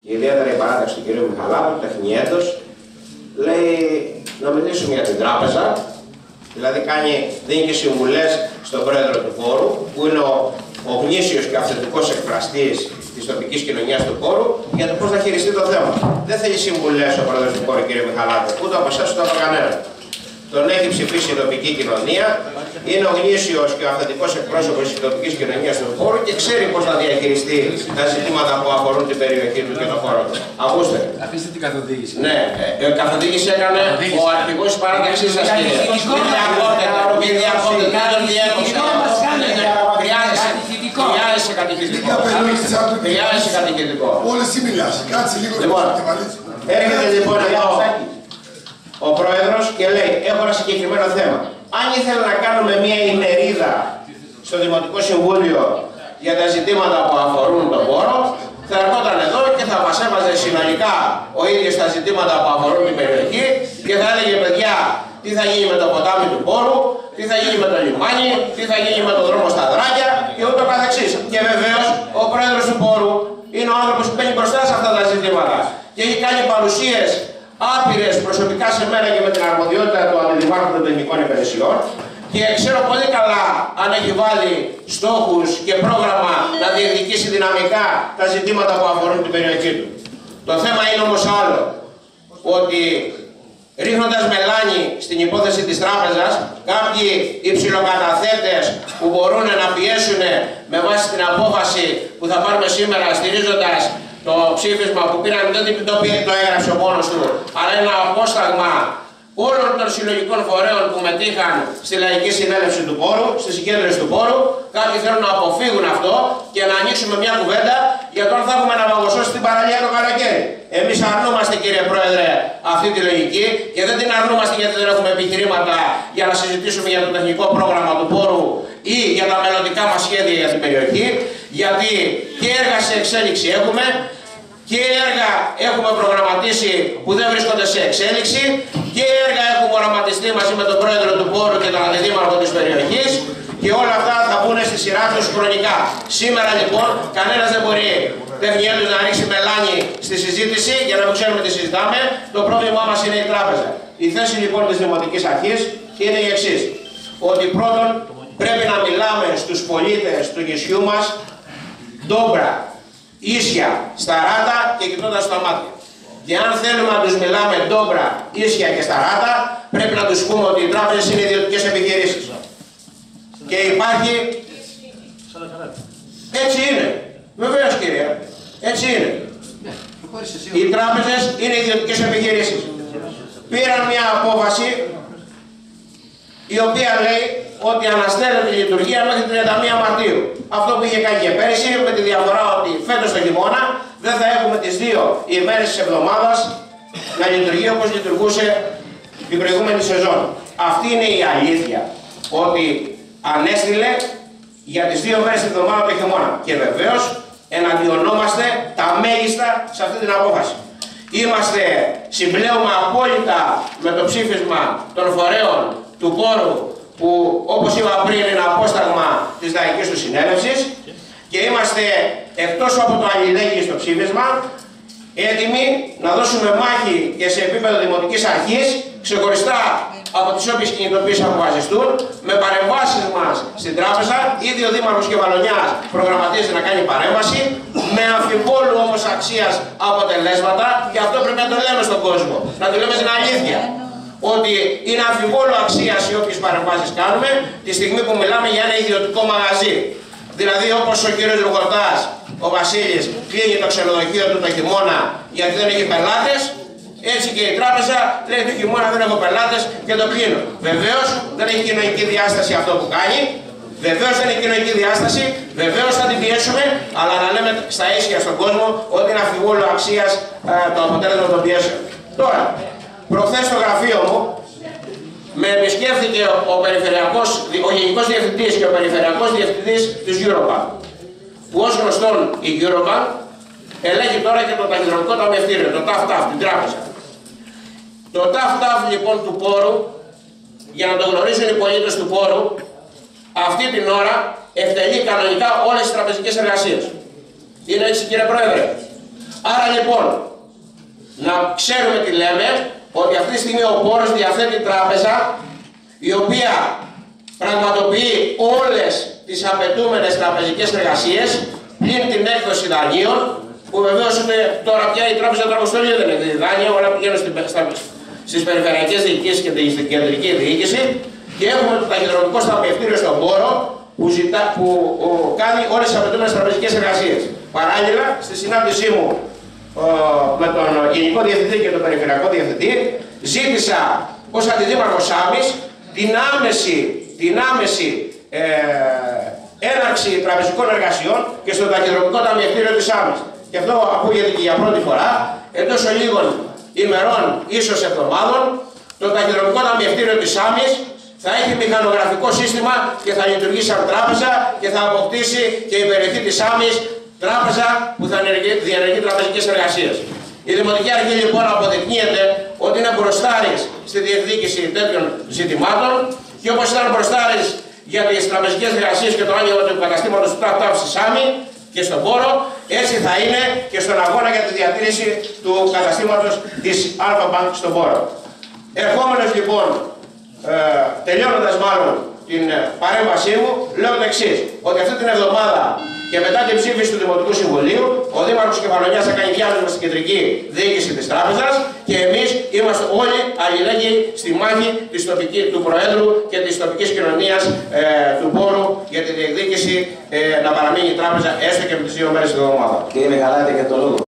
και ιδιαίτερα η παράταξη του κ. Μιχαλάδου, τεχνιέτος, λέει να μιλήσουμε για την τράπεζα, δηλαδή δίνει και συμβουλές στον πρόεδρο του χώρου, που είναι ο γνήσιος και αυθεντικός εκφραστής της τοπικής κοινωνίας του χώρου, για το πώς θα χειριστεί το θέμα. Δεν θέλει συμβουλές ο πρόεδρος του χώρου, κ. Μιχαλάδου, ούτε από εσάς ούτε από κανέναν. Τον έχει ψηφίσει η τοπική κοινωνία, είναι ο γνήσιος και ο αυθεντικός εκπρόσωπος της τοπικής κοινωνίας του χώρου και ξέρει πώς θα διαχειριστεί τα ζητήματα που αφορούν την περιοχή του και τον χώρο του. Ακούστε. Αφήστε την καθοδήγηση. Ναι, καθοδήγηση έκανε ο αρχηγός της παράταξης σας, κύριε. Μην διακόπτετε, δεν χρειάζεσαι κατηχητικό. Χρειάζεσαι κατηχητικό. Όλες εσύ μιλάς, κάτσε λίγο. Έρχεται λοιπόν εδώ ο πρόεδρος και λέει: έχω ένα συγκεκριμένο θέμα. Αν ήθελα να κάνουμε μια ημερίδα στο Δημοτικό Συμβούλιο για τα ζητήματα που αφορούν τον χώρο, θα ερχόταν εδώ και θα μας έβαζε συνολικά ο ίδιος τα ζητήματα που αφορούν την περιοχή και θα έλεγε: παιδιά, τι θα γίνει με το ποτάμι του χώρου, τι θα γίνει με το λιμάνι, τι θα γίνει με το δρόμο στα Δράκια και ούτω καθεξής. Και βεβαίως ο πρόεδρος του χώρου είναι ο άνθρωπος που μπαίνει μπροστά σε αυτά τα ζητήματα και έχει κάνει παρουσίες άπειρες προσωπικά σε μένα και με την αρμοδιότητα του Αντιδημάρχου των Τεχνικών Υπηρεσιών και ξέρω πολύ καλά αν έχει βάλει στόχους και πρόγραμμα να διεκδικήσει δυναμικά τα ζητήματα που αφορούν την περιοχή του. Το θέμα είναι όμως άλλο, ότι ρίχνοντας μελάνι στην υπόθεση της τράπεζας, κάποιοι υψηλοκαταθέτες που μπορούν να πιέσουν με βάση την απόφαση που θα πάρουμε σήμερα στηρίζοντας το ψήφισμα που πήραν, δεν το έγραψε ο μόνος του, αλλά ένα απόσταγμα όλων των συλλογικών φορέων που μετήχαν στη Λαϊκή Συνέλευση του Πόρου, στη συγκέντρωση του Πόρου. Κάποιοι θέλουν να αποφύγουν αυτό και να ανοίξουμε μια κουβέντα για το αν θα έχουμε να παγωσώσει την παραλία το καλοκαίρι. Εμείς αρνούμαστε, κύριε Πρόεδρε, αυτή τη λογική και δεν την αρνούμαστε γιατί δεν έχουμε επιχειρήματα για να συζητήσουμε για το τεχνικό πρόγραμμα του Πόρου ή για τα μελλοντικά μας σχέδια για την περιοχή, γιατί και έργα σε εξέλιξη έχουμε και έργα έχουμε προγραμματίσει που δεν βρίσκονται σε εξέλιξη και έργα έχουμε οραματιστεί μαζί με τον πρόεδρο του Πόρου και τον αντιδήμαρχο της περιοχής και όλα αυτά θα μπουν στη σειρά τους χρονικά. Σήμερα λοιπόν κανένας δεν μπορεί τεχνιέλους να ρίξει μελάνι στη συζήτηση για να μην ξέρουμε τι συζητάμε. Το πρόβλημά μας είναι η τράπεζα. Η θέση λοιπόν της Δημοτικής Αρχής είναι η εξής: ότι πρώτον πρέπει να μιλάμε στους πολίτες του νησιού μας ντόμπρα, ίσια, σταράτα και κοιτώντας στα μάτια. Και αν θέλουμε να τους μιλάμε ντόμπρα, ίσια και σταράτα, πρέπει να τους πούμε ότι οι τράπεζες είναι ιδιωτικές επιχειρήσεις. Και υπάρχει... Έτσι είναι. Βεβαίως, κύριε. Έτσι είναι. Οι τράπεζες είναι ιδιωτικές επιχειρήσεις. Πήραν μια απόφαση η οποία λέει ότι αναστέλλεται η λειτουργία μέχρι 31 Μαρτίου. Αυτό που είχε κάνει και πέρυσι, με τη διαφορά ότι φέτος το χειμώνα δεν θα έχουμε τις 2 ημέρες της εβδομάδας να λειτουργεί όπως λειτουργούσε την προηγούμενη σεζόν. Αυτή είναι η αλήθεια, ότι ανέστειλε για τις 2 μέρες της εβδομάδας το χειμώνα. Και βεβαίως εναντιονόμαστε τα μέγιστα σε αυτή την απόφαση. Συμπλέουμε απόλυτα με το ψήφισμα των φορέων του Πόρου, που όπως είπα πριν είναι απόσταγμα της Λαϊκής του Συνέλευσης, και είμαστε εκτός από το αλληλέγγυο στο ψήφισμα έτοιμοι να δώσουμε μάχη και σε επίπεδο Δημοτικής Αρχής, ξεχωριστά από τις όποιες κινητοποιήσεις αποφασιστούν, με παρεμβάσεις μας στην τράπεζα. Ήδη ο Δήμαρχος Κεβαλονιάς προγραμματίζει να κάνει παρέμβαση, με αμφιβόλου όμως αξίας αποτελέσματα, και αυτό πρέπει να το λέμε στον κόσμο, να το λέμε την αλήθεια. Ότι είναι αμφιβόλου αξίας οι όποιες παρεμβάσεις κάνουμε τη στιγμή που μιλάμε για ένα ιδιωτικό μαγαζί. Δηλαδή, όπως ο κύριος Λουγορτάς, ο Βασίλης, κλείνει το ξενοδοχείο του το χειμώνα γιατί δεν έχει πελάτες, έτσι και η τράπεζα λέει το χειμώνα δεν έχω πελάτες και το κλείνω. Βεβαίως δεν έχει κοινωνική διάσταση αυτό που κάνει, βεβαίως δεν έχει κοινωνική διάσταση, βεβαίως θα την πιέσουμε, αλλά να λέμε στα ίσια στον κόσμο ότι είναι αμφιβόλου αξίας το αποτέλεσμα των πιέσεων. Τώρα, προχθές στο γραφείο μου με επισκέφθηκε ο Γενικός Διευθυντής και ο Περιφερειακός Διευθυντής της Eurobank, που ως γνωστόν η Eurobank ελέγχει τώρα και το ταχυδρομικό ταμιευτήριο, το TAF-TAF, την τράπεζα. Το TAF-TAF λοιπόν του Πόρου, για να το γνωρίζουν οι πολίτες του Πόρου, αυτή την ώρα εκτελεί κανονικά όλες τις τραπεζικές εργασίες. Είναι έτσι, κύριε Πρόεδρε? Άρα λοιπόν, να ξέρουμε τι λέμε, ότι αυτή τη στιγμή ο πόρος διαθέτει τράπεζα η οποία πραγματοποιεί όλες τις απαιτούμενες τραπεζικές εργασίες πλην την έκδοση δανείων, που βεβαίως είναι τώρα πια η Τράπεζα του Αποστολίου δεν εκδίδει δάνεια, όλα πηγαίνουν στις περιφερειακές διοικήσεις και στην κεντρική διοίκηση, και έχουμε το ταχυδρομικό σταθμευτήριο στον πόρο που κάνει όλες τις απαιτούμενες τραπεζικές εργασίες. Παράλληλα, στη συνάντησή μου με τον Γενικό Διευθυντή και τον Περιφερειακό Διευθυντή, ζήτησα ως Αντιδήμαρχος Σάμης την άμεση έναρξη τραπεζικών εργασιών και στο ταχυδρομικό ταμιευτήριο της Σάμης. Και αυτό ακούγεται και για πρώτη φορά, εντός λίγων ημερών, ίσως εβδομάδων, το ταχυδρομικό ταμιευτήριο της Σάμης θα έχει μηχανογραφικό σύστημα και θα λειτουργεί σαν τράπεζα και θα αποκτήσει και η περιοχή της Σάμης τράπεζα που θα διενεργεί τραπεζικές εργασίες. Η Δημοτική Αρχή λοιπόν αποδεικνύεται ότι είναι μπροστάρης στη διεκδίκηση τέτοιων ζητημάτων, και όπως ήταν μπροστάρης για τις τραπεζικές εργασίες και το άνοιγμα του καταστήματος του ΤΑΠ στη Σάμη και στον πόρο, έτσι θα είναι και στον αγώνα για τη διατήρηση του καταστήματος της Αλφα Bank στον πόρο. Ερχόμενος λοιπόν, τελειώνοντας μάλλον την παρέμβασή μου, λέω το εξής, ότι αυτή την εβδομάδα και μετά την ψήφιση του Δημοτικού Συμβουλίου, ο Δήμαρχος Κεφαλονιάς θα κάνει διάλογο στην κεντρική διοίκηση της τράπεζας και εμείς είμαστε όλοι αλληλέγγυοι στη μάχη του Προέδρου και της τοπικής κοινωνίας του πόρου για τη διεκδίκηση να παραμείνει η τράπεζα έστω και με τις 2 μέρες την εβδομάδα. Κύριε Μιχαλάτη, και το λόγο.